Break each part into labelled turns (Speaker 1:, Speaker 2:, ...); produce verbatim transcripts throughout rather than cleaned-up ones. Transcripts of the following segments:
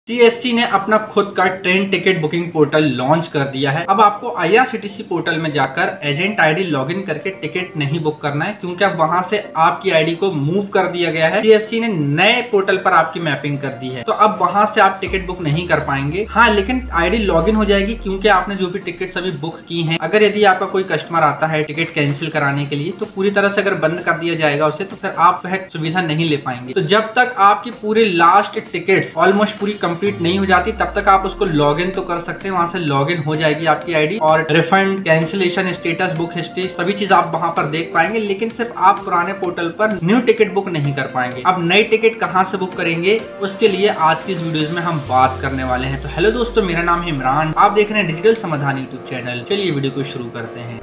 Speaker 1: CSC ने अपना खुद का train ticket booking portal launch कर दिया है। अब आपको आईआरसीटीसी पोर्टल में जाकर एजेंट आईडी लॉगिन करके टिकट नहीं बुक करना है, क्योंकि अब वहां से आपकी आईडी को मूव कर दिया गया है। सीएससी ने नए पोर्टल पर आपकी मैपिंग कर दी है, तो अब वहां से आप टिकट बुक नहीं कर पाएंगे। हाँ, लेकिन आईडी लॉगिन हो जाएगी, क्योंकि आपने जो भी टिकट अभी बुक की हैं। अगर यदि आपका कोई कस्टमर आता है टिकट कैंसिल कराने के लिए, तो पूरी तरह से अगर बंद कर दिया जाएगा उसे, तो फिर आप वह सुविधा नहीं ले पाएंगे। तो जब तक आपकी पूरी लास्ट टिकट ऑलमोस्ट पूरी कंप्लीट नहीं हो जाती, तब तक आप उसको लॉगिन तो कर सकते हैं। वहां से लॉगिन हो जाएगी आपकी आईडी, और refund, cancellation status, book history, सभी चीज आप वहां पर देख पाएंगे। लेकिन सिर्फ आप पुराने पोर्टल पर न्यू टिकट बुक नहीं कर पाएंगे। अब नई टिकट कहां से बुक करेंगे, उसके लिए आज की इस वीडियो में हम बात करने वाले हैं। तो हेलो दोस्तों, मेरा नाम है इमरान, आप देख रहे हैं डिजिटल समाधान यूट्यूब चैनल। चलिए वीडियो को शुरू करते हैं।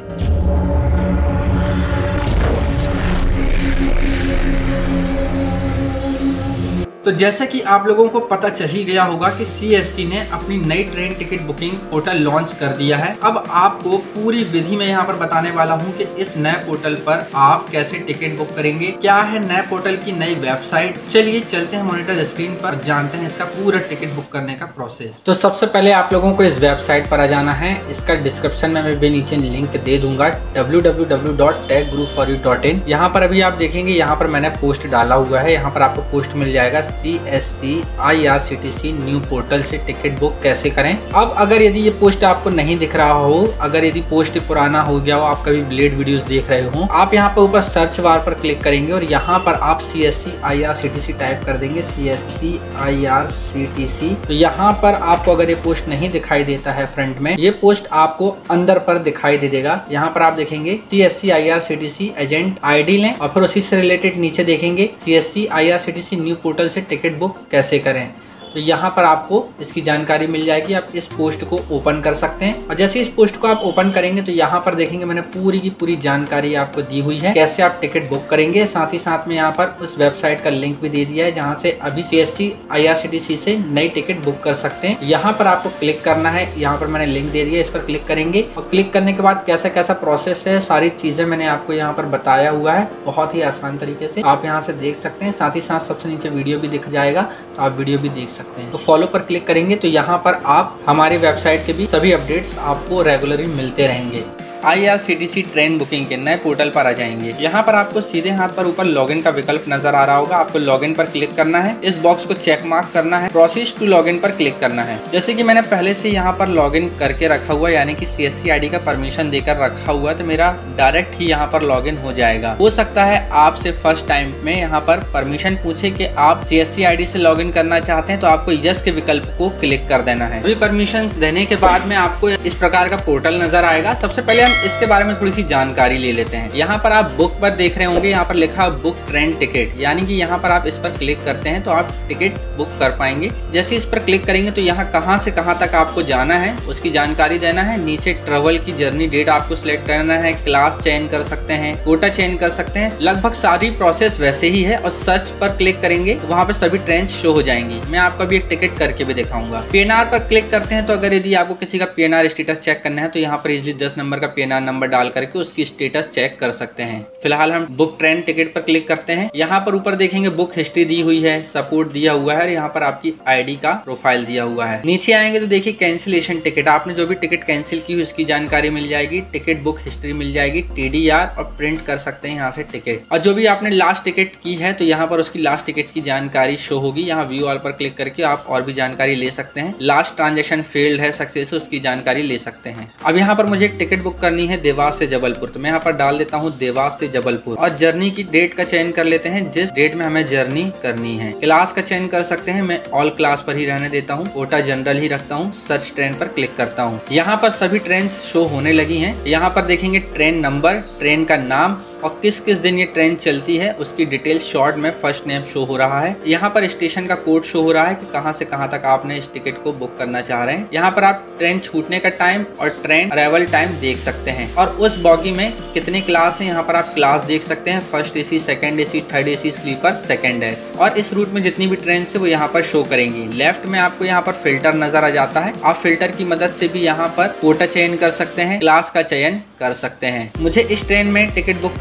Speaker 1: तो जैसा कि आप लोगों को पता चल ही गया होगा कि सीएसटी ने अपनी नई train ticket booking portal launch कर दिया है। अब आपको पूरी विधि में यहाँ पर बताने वाला हूँ कि इस नए पोर्टल पर आप कैसे टिकट बुक करेंगे, क्या है नए पोर्टल की नई वेबसाइट। चलिए चलते हैं मॉनिटर स्क्रीन पर, जानते हैं इसका पूरा टिकट बुक करने का प्रोसेस। तो सबसे पहले आप लोगों को इस वेबसाइट पर आ जाना है। इसका डिस्क्रिप्शन में मैं भी नीचे लिंक दे दूंगा, W W W dot tech group for you dot in. यहाँ पर अभी आप देखेंगे, यहाँ पर मैंने पोस्ट डाला हुआ है। यहाँ पर आपको पोस्ट मिल जाएगा सीएससी आईआरसीटीसी न्यू पोर्टल से टिकट बुक कैसे करें। अब अगर यदि ये पोस्ट आपको नहीं दिख रहा हो, अगर यदि पोस्ट पुराना हो गया हो, आप कभी ब्लेड वीडियोस देख रहे हो, आप यहाँ पर ऊपर सर्च बार पर क्लिक करेंगे और यहाँ पर आप सीएससी आईआरसीटीसी टाइप कर देंगे, सीएससी आईआरसीटीसी। तो यहाँ पर आपको अगर ये पोस्ट नहीं दिखाई देता है फ्रंट में, ये पोस्ट आपको अंदर पर दिखाई दे देगा। यहाँ पर आप देखेंगे सीएससी आईआरसीटीसी एजेंट आईडी लें, और फिर उसी से रिलेटेड नीचे देखेंगे सीएससी आईआरसीटीसी न्यू पोर्टल से टिकट बुक कैसे करें। तो यहाँ पर आपको इसकी जानकारी मिल जाएगी। आप इस पोस्ट को ओपन कर सकते हैं, और जैसे इस पोस्ट को आप ओपन करेंगे तो यहाँ पर देखेंगे मैंने पूरी की पूरी जानकारी आपको दी हुई है, कैसे आप टिकट बुक करेंगे। साथ ही साथ में यहाँ पर उस वेबसाइट का लिंक भी दे दिया है, जहाँ से अभी सीएससी आईआरसीटीसी से नई टिकट बुक कर सकते हैं। यहाँ पर आपको क्लिक करना है, यहाँ पर मैंने लिंक दे दिया, इस पर क्लिक करेंगे और क्लिक करने के बाद कैसा कैसा प्रोसेस है, सारी चीजें मैंने आपको यहाँ पर बताया हुआ है, बहुत ही आसान तरीके से आप यहाँ से देख सकते हैं। साथ ही साथ सबसे नीचे वीडियो भी दिख जाएगा, तो आप वीडियो भी देख सकते हैं। तो फॉलो पर क्लिक करेंगे तो यहाँ पर आप हमारी वेबसाइट के भी सभी अपडेट्स आपको रेगुलरली मिलते रहेंगे। आईआरसीटीसी ट्रेन बुकिंग के नए पोर्टल पर आ जाएंगे। यहाँ पर आपको सीधे हाथ पर ऊपर लॉगिन का विकल्प नजर आ रहा होगा, आपको लॉगिन पर क्लिक करना है, इस बॉक्स को चेक मार्क करना है, प्रोसीड टू लॉगिन पर क्लिक करना है। जैसे कि मैंने पहले से यहाँ पर लॉगिन करके रखा हुआ, यानी कि सीएससी आईडी का परमिशन देकर रखा हुआ, तो मेरा डायरेक्ट ही यहाँ पर लॉगिन हो जाएगा। हो सकता है आपसे फर्स्ट टाइम में यहाँ पर परमिशन पूछे कि आप सीएससी आईडी से लॉगिन करना चाहते हैं, तो आपको यस के विकल्प को क्लिक कर देना है। अभी परमिशन देने के बाद में आपको इस प्रकार का पोर्टल नजर आएगा। सबसे पहले इसके बारे में थोड़ी सी जानकारी ले लेते हैं। यहाँ पर आप बुक पर देख रहे होंगे, यहाँ पर लिखा बुक ट्रेन टिकट, यानी कि यहाँ पर आप इस पर क्लिक करते हैं तो आप टिकट बुक कर पाएंगे। जैसे इस पर क्लिक करेंगे तो यहाँ कहाँ से कहाँ तक आपको जाना है उसकी जानकारी देना है। नीचे ट्रेवल की जर्नी डेट आपको सिलेक्ट करना है, क्लास चेंज कर सकते हैं, कोटा चेंज कर सकते हैं, लगभग सारी प्रोसेस वैसे ही है। और सर्च पर क्लिक करेंगे तो वहाँ पर सभी ट्रेन शो हो जाएंगी। मैं आपको भी एक टिकट करके भी दिखाऊंगा। पीएनआर पर क्लिक करते हैं तो अगर यदि आपको किसी का पीएनआर स्टेटस चेक करना है तो यहाँ पर इजिली दस नंबर का पीएनआर नंबर डाल करके उसकी स्टेटस चेक कर सकते हैं। फिलहाल हम बुक ट्रेन टिकट पर क्लिक करते हैं। यहाँ पर ऊपर देखेंगे बुक हिस्ट्री दी हुई है, सपोर्ट दिया हुआ है, यहाँ पर आपकी आईडी का प्रोफाइल दिया हुआ है। नीचे आएंगे तो देखिए कैंसिलेशन टिकट, आपने जो भी टिकट कैंसिल की हुई उसकी जानकारी मिल जाएगी, टिकट बुक हिस्ट्री मिल जाएगी, टीडीआर, और प्रिंट कर सकते हैं यहाँ से टिकट। और जो भी आपने लास्ट टिकट की है तो यहाँ पर उसकी लास्ट टिकट की जानकारी शो होगी। यहाँ व्यू ऑल पर क्लिक करके आप और भी जानकारी ले सकते हैं। लास्ट ट्रांजेक्शन फेल्ड है, सक्सेस, उसकी जानकारी ले सकते हैं। अब यहाँ पर मुझे एक टिकट बुक करनी है देवास से जबलपुर, तो मैं यहाँ पर डाल देता हूँ देवास से जबलपुर, और जर्नी की डेट का चयन कर लेते हैं, जिस डेट में हमें जर्नी करनी है। क्लास का चयन कर सकते हैं, मैं ऑल क्लास पर ही रहने देता हूँ, कोटा जनरल ही रखता हूँ। सर्च ट्रेन पर क्लिक करता हूँ। यहाँ पर सभी ट्रेन शो होने लगी हैं। यहाँ पर देखेंगे ट्रेन नंबर, ट्रेन का नाम, और किस किस दिन ये ट्रेन चलती है उसकी डिटेल शॉर्ट में फर्स्ट नेम शो हो रहा है। यहाँ पर स्टेशन का कोड शो हो रहा है कि कहाँ से कहाँ तक आपने इस टिकट को बुक करना चाह रहे हैं। यहाँ पर आप ट्रेन छूटने का टाइम और ट्रेन अराइवल टाइम देख सकते हैं, और उस बॉगी में कितने क्लास है यहाँ पर आप क्लास देख सकते हैं, first AC, second AC, third AC, sleeper, second S. और इस रूट में जितनी भी ट्रेन है वो यहाँ पर शो करेंगी। लेफ्ट में आपको यहाँ पर फिल्टर नजर आ जाता है, आप फिल्टर की मदद से भी यहाँ पर कोटा चयन कर सकते हैं, क्लास का चयन कर सकते हैं। मुझे इस ट्रेन में टिकट बुक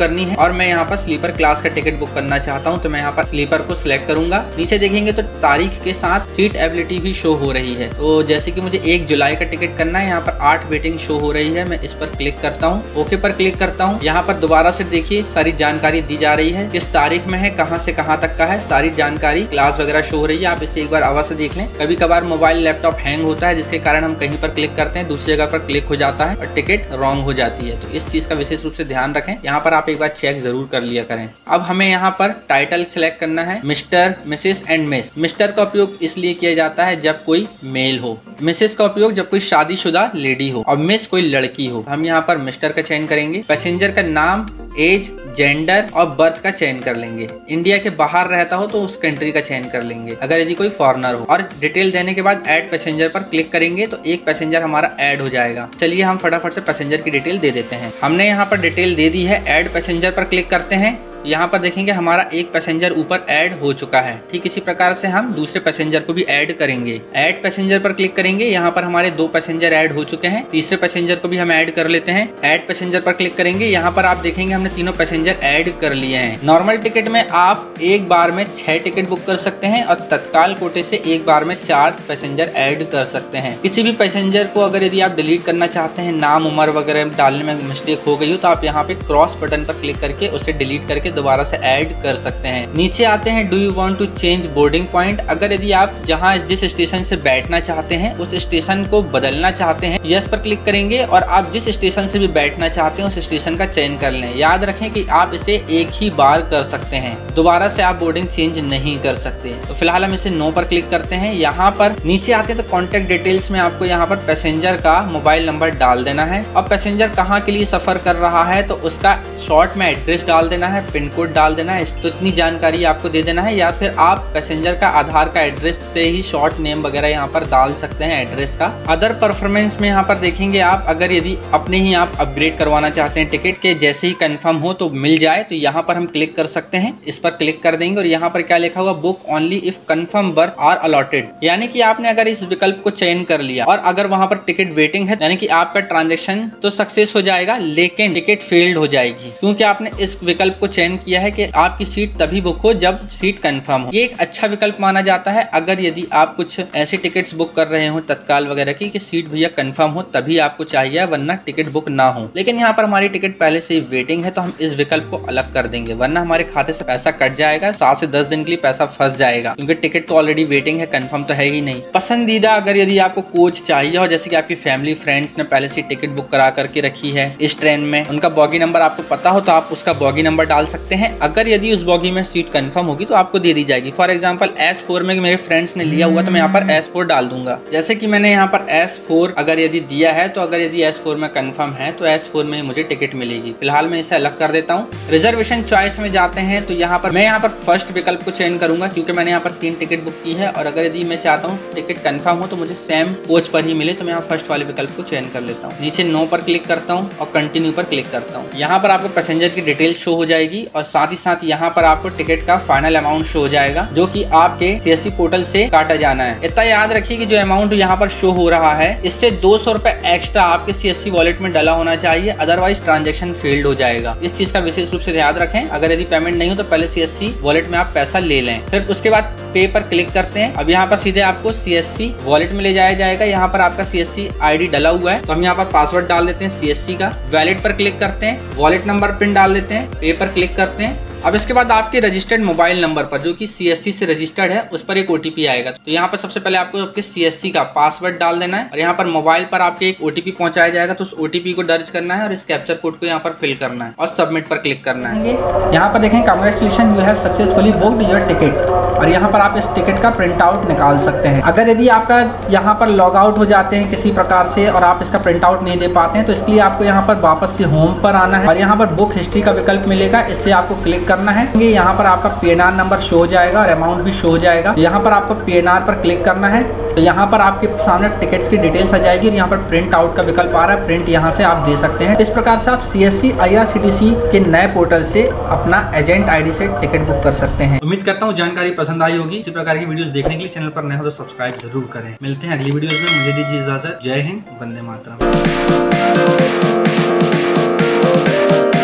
Speaker 1: करनी है और मैं यहाँ पर स्लीपर क्लास का टिकट बुक करना चाहता हूँ, तो मैं यहाँ पर स्लीपर को सिलेक्ट करूंगा। नीचे देखेंगे तो तारीख के साथ सीट अवेलेबिलिटी भी शो हो रही है। तो जैसे कि मुझे एक जुलाई का टिकट करना है, यहाँ पर आठ वेटिंग शो हो रही है। मैं इस पर क्लिक करता हूँ, ओके पर क्लिक करता हूँ। यहाँ पर दोबारा से देखिए सारी जानकारी दी जा रही है, किस तारीख में है, कहाँ से कहाँ तक का है, सारी जानकारी क्लास वगैरह शो हो रही है। आप इसे एक बार अवश्य देख लें। कभी कभार मोबाइल लैपटॉप हैंग होता है, जिसके कारण हम कहीं पर क्लिक करते हैं, दूसरी जगह पर क्लिक हो जाता है और टिकट रॉन्ग हो जाती है। तो इस चीज का विशेष रूप से ध्यान रखें। यहाँ पर आप एक बार चेक जरूर कर लिया करें। अब हमें यहाँ पर टाइटल सेलेक्ट करना है, mister, missus and miss. Mister का उपयोग इसलिए किया जाता है जब कोई मेल हो, मिसेस का उपयोग जब कोई शादीशुदा लेडी हो और मिस कोई लड़की हो। हम यहाँ पर मिस्टर का चयन करेंगे। पैसेंजर का नाम, एज, जेंडर और बर्थ का चयन कर लेंगे। इंडिया के बाहर रहता हो तो उस कंट्री का चयन कर लेंगे, अगर यदि कोई फॉरेनर हो। और डिटेल देने के बाद ऐड पैसेंजर पर क्लिक करेंगे तो एक पैसेंजर हमारा ऐड हो जाएगा। चलिए हम फटाफट से पैसेंजर की डिटेल दे देते हैं। हमने यहाँ पर डिटेल दे दी है। ऐड पैसेंजर पर क्लिक करते हैं। यहाँ पर देखेंगे हमारा एक पैसेंजर ऊपर ऐड हो चुका है। ठीक इसी प्रकार से हम दूसरे पैसेंजर को भी ऐड करेंगे। ऐड पैसेंजर पर क्लिक करेंगे। यहाँ पर हमारे दो पैसेंजर ऐड हो चुके हैं। तीसरे पैसेंजर को भी हम ऐड कर लेते हैं। ऐड पैसेंजर पर क्लिक करेंगे। यहाँ पर आप देखेंगे हमने तीनों पैसेंजर ऐड कर लिए हैं। नॉर्मल टिकट में आप एक बार में छह टिकट बुक कर सकते हैं और तत्काल कोटे से एक बार में चार पैसेंजर ऐड कर सकते हैं। किसी भी पैसेंजर को अगर यदि आप डिलीट करना चाहते हैं, नाम उम्र वगैरह डालने में मिस्टेक हो गई हो, तो आप यहाँ पे क्रॉस बटन पर क्लिक करके उसे डिलीट करके दोबारा से ऐड कर सकते हैं। नीचे आते हैं, do you want to change boarding point. अगर यदि आप जहां जिस स्टेशन से बैठना चाहते हैं उस स्टेशन को बदलना चाहते हैं, यस पर क्लिक करेंगे और आप जिस स्टेशन से भी बैठना चाहते हैं उस स्टेशन का चयन कर लें। याद रखें कि आप इसे एक ही बार कर सकते हैं, दोबारा से आप बोर्डिंग चेंज नहीं कर सकते। तो फिलहाल हम इसे नो पर क्लिक करते हैं। यहाँ पर नीचे आते हैं तो कॉन्टेक्ट डिटेल्स में आपको यहाँ पर पैसेंजर का मोबाइल नंबर डाल देना है। अब पैसेंजर कहाँ के लिए सफर कर रहा है तो उसका शॉर्ट में एड्रेस डाल देना है, पिन कोड डाल देना है। तो इतनी जानकारी आपको दे देना है, या फिर आप पैसेंजर का आधार का एड्रेस से ही शॉर्ट नेम वगैरह यहाँ पर डाल सकते हैं एड्रेस का। अदर परफॉर्मेंस में यहाँ पर देखेंगे आप, अगर यदि अपने ही आप अपग्रेड करवाना चाहते हैं टिकट के, जैसे ही कंफर्म हो तो मिल जाए, तो यहाँ पर हम क्लिक कर सकते हैं। इस पर क्लिक कर देंगे और यहाँ पर क्या लिखा हुआ, book only if confirm berth are allotted. यानी कि आपने अगर इस विकल्प को चयन कर लिया और अगर वहां पर टिकट वेटिंग है, यानी कि आपका ट्रांजेक्शन तो सक्सेस हो जाएगा लेकिन टिकट फेल्ड हो जाएगी, क्योंकि आपने इस विकल्प को चयन किया है कि आपकी सीट तभी बुक हो जब सीट कंफर्म हो। ये एक अच्छा विकल्प माना जाता है अगर यदि आप कुछ ऐसी टिकट्स बुक कर रहे हो तत्काल वगैरह की कि सीट भैया कंफर्म हो तभी आपको चाहिए, वरना टिकट बुक ना हो। लेकिन यहाँ पर हमारी टिकट पहले से ही वेटिंग है तो हम इस विकल्प को अलग कर देंगे, वरना हमारे खाते से पैसा कट जाएगा, सात से दस दिन के लिए पैसा फंस जाएगा, क्योंकि टिकट तो ऑलरेडी वेटिंग है, कंफर्म तो है ही नहीं। पसंदीदा अगर यदि आपको कोच चाहिए हो, जैसे कि आपकी फैमिली फ्रेंड्स ने पहले से टिकट बुक करा करके रखी है इस ट्रेन में, उनका बॉगी नंबर आपको पता हो तो आप उसका बॉगी नंबर डाल सकते हैं। अगर यदि उस बॉगी में सीट कंफर्म होगी तो आपको दे दी जाएगी। फॉर एग्जांपल एस फोर में मेरे फ्रेंड्स ने लिया हुआ तो मैं यहाँ पर एस फोर डाल दूंगा। जैसे कि मैंने यहाँ पर एस फोर अगर यदि दिया है तो अगर यदि एस फोर में कंफर्म है तो एस फोर में मुझे टिकट मिलेगी। फिलहाल मैं इसे अलग कर देता हूँ। रिजर्वेशन चॉइस में जाते हैं तो यहाँ पर मैं यहाँ पर फर्स्ट विकल्प को चयन करूंगा, क्योंकि मैंने यहाँ पर तीन टिकट बुक की है और अगर यदि मैं चाहता हूँ टिकट कंफर्म हो तो मुझे सेम कोच पर ही मिले, तो मैं यहाँ फर्स्ट वाले विकल्प को चयन कर लेता हूँ। नीचे नो पर क्लिक करता हूँ और कंटिन्यू पर क्लिक करता हूँ। यहाँ पर आपको पैसेंजर की डिटेल शो हो जाएगी और साथ ही साथ यहाँ पर आपको टिकट का फाइनल अमाउंट शो हो जाएगा, जो कि आपके सीएससी पोर्टल से काटा जाना है। इतना याद रखिए कि जो अमाउंट यहाँ पर शो हो रहा है इससे दो सौ रुपए एक्स्ट्रा आपके सीएससी वॉलेट में डला होना चाहिए, अदरवाइज ट्रांजेक्शन फेल्ड हो जाएगा। इस चीज का विशेष रूप से ध्यान रखें। अगर यदि पेमेंट नहीं हो तो पहले सीएससी वॉलेट में आप पैसा ले लें, फिर उसके बाद पे पर क्लिक करते हैं। अब यहाँ पर सीधे आपको सीएससी वॉलेट में ले जाया जाएगा। यहाँ पर आपका सीएससी आईडी डला हुआ है तो हम यहाँ पर पासवर्ड डाल देते हैं सीएससी का। वॉलेट पर क्लिक करते हैं, वॉलेट नंबर पिन डाल देते हैं, पे पर क्लिक करते हैं। अब इसके बाद आपके रजिस्टर्ड मोबाइल नंबर पर, जो कि सीएससी से रजिस्टर्ड है, उस पर एक ओटीपी आएगा। तो यहाँ पर सबसे पहले आपको आपके सीएससी का पासवर्ड डाल देना है और यहाँ पर मोबाइल पर आपके एक ओटीपी पहुंचाया जाएगा, तो उस ओटीपी को दर्ज करना है और इस कैप्चर कोड को यहाँ पर फिल करना है और सबमिट पर क्लिक करना है। यहाँ पर देखें, congratulation, you have successfully booked your tickets, और यहाँ पर आप इस टिकट का प्रिंट आउट निकाल सकते हैं। अगर यदि आपका यहाँ पर लॉग आउट हो जाते हैं किसी प्रकार से और आप इसका प्रिंट आउट नहीं दे पाते हैं, तो इसके लिए आपको यहाँ पर वापस से होम पर आना है और यहाँ पर बुक हिस्ट्री का विकल्प मिलेगा, इससे आपको क्लिक करना है। यहाँ पर आपका पीएनआर नंबर शो हो जाएगा और अमाउंट भी शो हो जाएगा। यहाँ पर आपको पीएनआर पर क्लिक करना है तो यहाँ पर आपके सामने टिकट्स की डिटेल्स आ जाएगी और यहाँ पर प्रिंट आउट का विकल्प आ रहा है, प्रिंट यहाँ से आप दे सकते हैं। इस प्रकार से आप सीएससी आईआरसीटीसी के नए पोर्टल से अपना एजेंट आईडी से टिकट बुक कर सकते हैं। उम्मीद करता हूँ जानकारी पसंद आई होगी। इसी प्रकार की वीडियोस देखने के लिए चैनल पर नए हो तो सब्सक्राइब जरूर करें। मिलते हैं अगली वीडियोस में, मुझे दीजिए इजाजत। जय हिंद, वंदे मातरम।